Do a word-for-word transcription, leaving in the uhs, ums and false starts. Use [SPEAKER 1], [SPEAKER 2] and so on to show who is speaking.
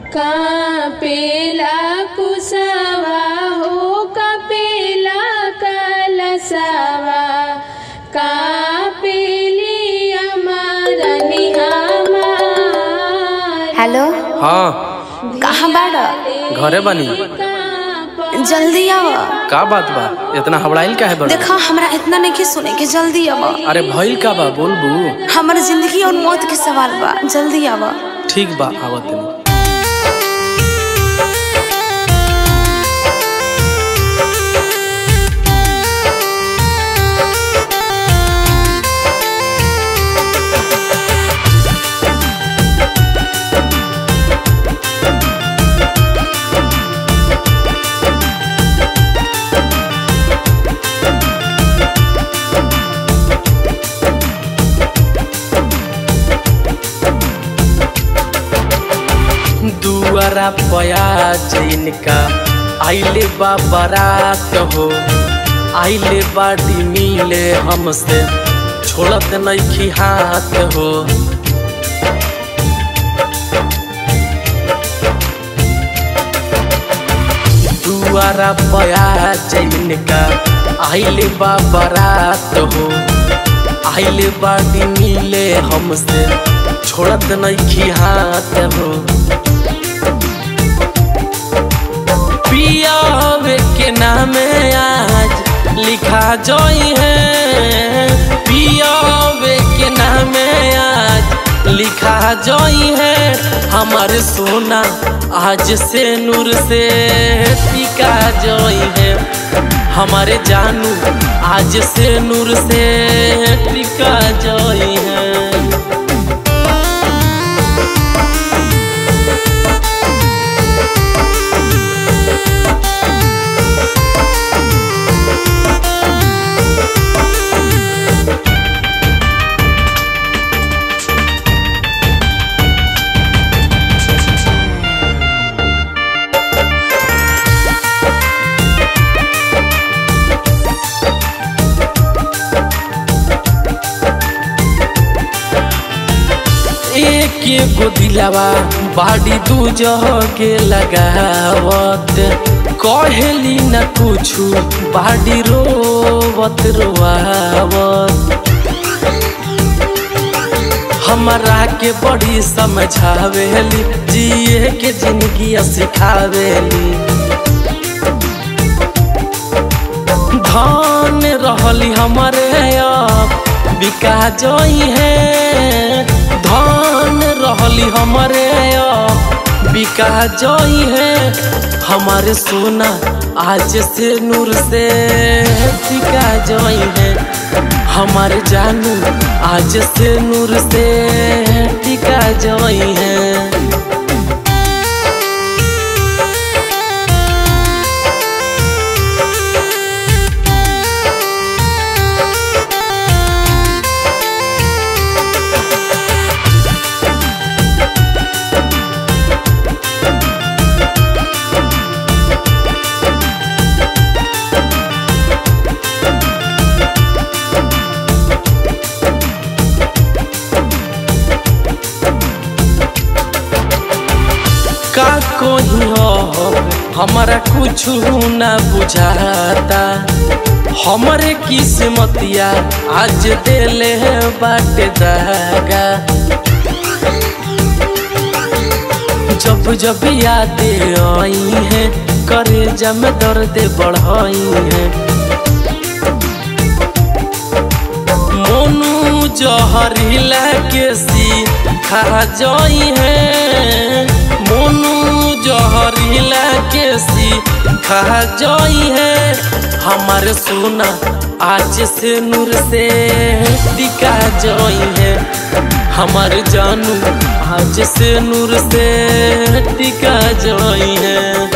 [SPEAKER 1] कापेला कुसवा हो कपेला कलसवा कापेली अमरनी हमार।
[SPEAKER 2] हेलो।
[SPEAKER 3] हाँ
[SPEAKER 2] कहाँ बाड़ा?
[SPEAKER 3] घरे बनी।
[SPEAKER 2] जल्दी आवा।
[SPEAKER 3] का बात बा? इतना हबड़ाइल का है?
[SPEAKER 2] देखा हमरा इतना नहीं सुने के, जल्दी आवा।
[SPEAKER 3] अरे भइल का बा? बोलबू।
[SPEAKER 2] हमारे जिंदगी और मौत के सवाल बा, जल्दी आवा।
[SPEAKER 3] ठीक बा, आवत नहीं। दुआरा पया जिनका आइले बा बारात हो, आइले बाड़ी मिले हमसे छोड़त नइखी हाथ हो। दुआरा पया जिनका आइले बा बारात हो, आइले बाड़ी मिले हमसे छोड़त नइखी हाथ हो। पियावे के नामे आज लिखा जोई है, पियावे के नामे आज लिखा जोई है। हमारे सोना आज से नूर से टिका जोई है, हमारे जानू आज से नूर से टिका जोई है। एक गो दिलावा बाड़ी दू जगे लगावत, कहली न कुछु बाड़ी रोवत रोआवत। हमारा के बड़ी समझावेली, जिए के जिंदगी सिखावेली। धन रहली हमारे अब बिका जोई है, धन रहली हमारे बिका जोई है। हमारे सोना आज से नूर से बिका जोई है, हमारे जानू आज से नूर से बिका जोई है। का कोई हो हमारा कुछ ना बुझाता, हमारे किस्मतिया आज दिले बाटे दागा। जब जब याद आई है करे जम दर्द बढ़ाई है। मोनू जहरीला के सी खा जाई है, मोनू जहरीला के सी खा जाई है। हमारे सोना आज से नूर से टिका जोई है, हमारे जानू आज से नूर से टिका जोई है।